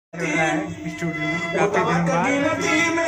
Studio में काफी दिन बाद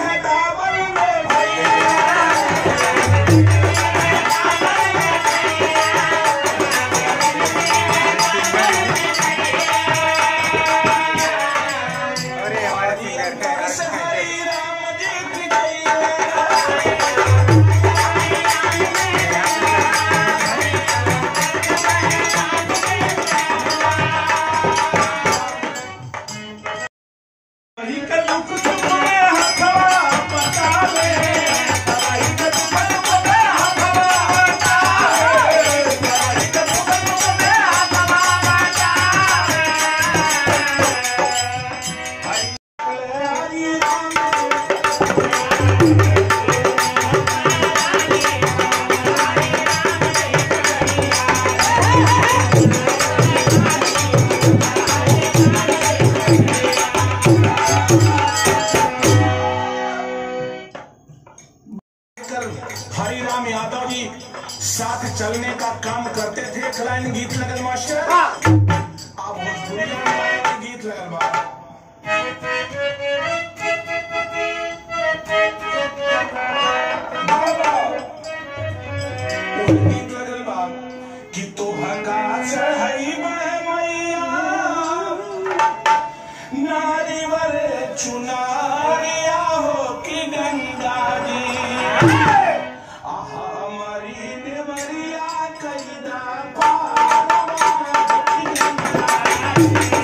हरिराम यादव जी साथ चलने का काम करते थे। एक लाइन गीत लगल मास्टर, आप भोजपुरी गीत लगल बा। गीत लगल बा कि तो भगा चढ़ई मैया नारीवर चुनारिया हो कि गंगा जी Thank you.